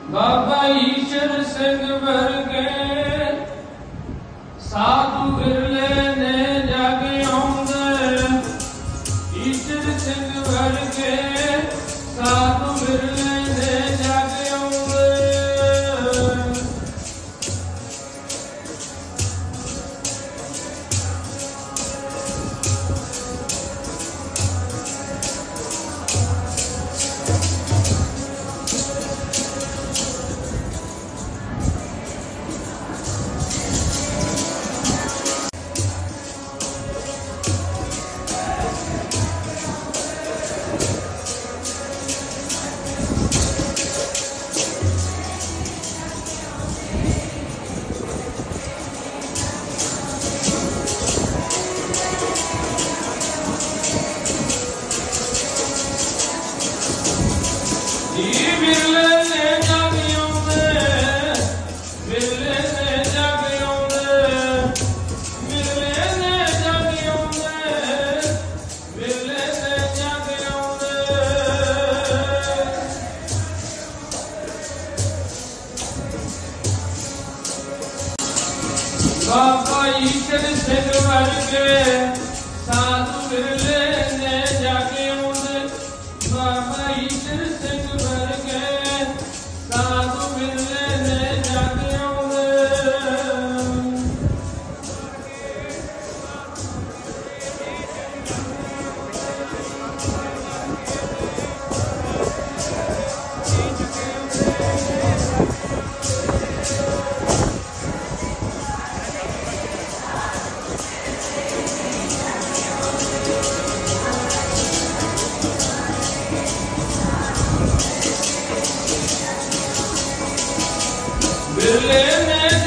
बाबा ईश्वर सिंह वर्गे साधु बिरले ने जग आउंदे। ईश्वर सिंह वर्गे साधु बिरले ने जग आउंदे। बाबा ईश्वर सिंह वर्गे साधु बिरले ने जग आउंदे। बाबा ईश्वर सिंह वर्गे साधु बिरले ने जग आउंदे। बिरले ने